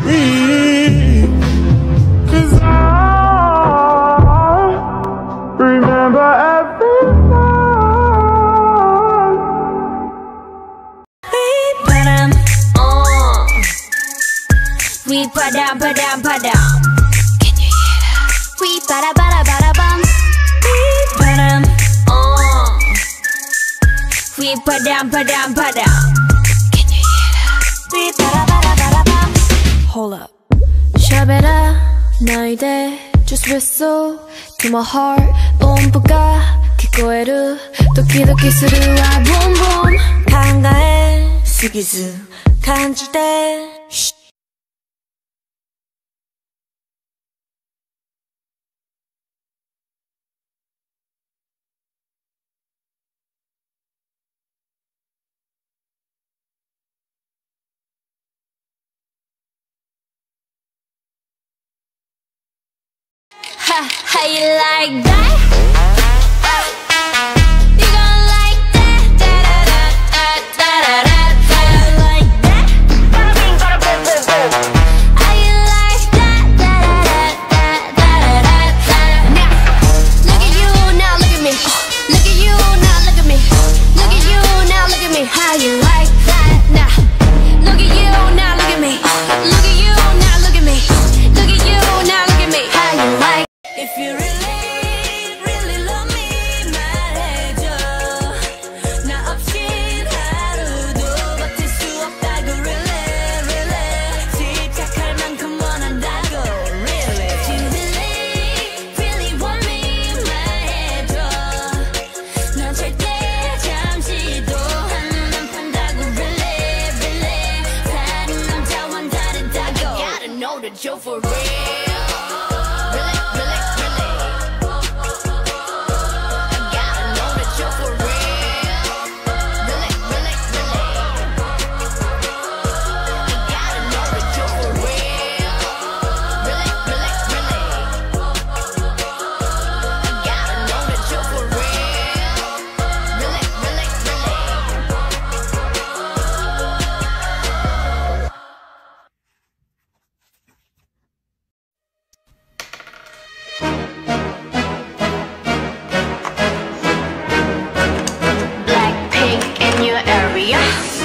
me, 'cause I remember everyone. 바람 휘바람 바람 바람. Can you hear that? 휘바라바라바라밤. 휘바람 휘바람 바람 바람. Can you hear that? 휘바라바라바라밤. Hold up. 샤베라 나이데 just whistle to my heart. 音符が聞こえるドキドキするわ boom boom. 考えすぎず感じて How you like that? You gon' like that? How you like that? How you like that? Now, look at you, now look at me. Look at you, now look at me. Look at you, now look at me. How you like that? Now, look at you, now look at me. Look at you, now look at me. Look at you, now look at me. How you like? If you really, really love me, 말해줘. 나 없인 하루도 버틸 수 없다고. Really, really 집착할 만큼 원한다고. Really, if you really, really want me, 말해줘. 난 절대 잠시도 한눈 안 판다고. Really, really 다른 남자와는 다르다고. Gotta know that you're for real. Blackpink in your area.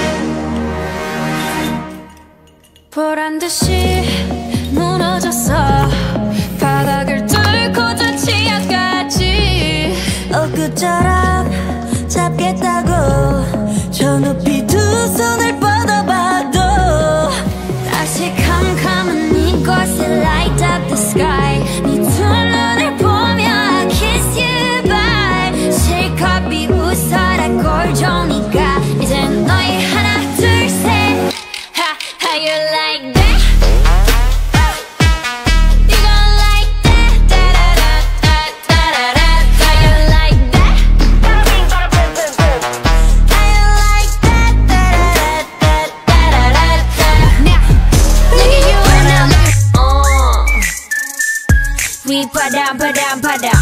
보란 듯이 무너졌어. 바닥을 뚫고 저 치아까지. 엊그처럼 잡겠다고. 저 높이 두 손을 뻗어봐도 다시 캄캄한 이곳에 light up the sky. 네 두 눈을 보며 kiss you bye. 실컷 비웃어라 꼴좋으니까. 이젠 너희 하나 둘 셋. How you like that? You gon' like that? How you like that? How you like that? Now, look at you now. 휘바람 바람 바람.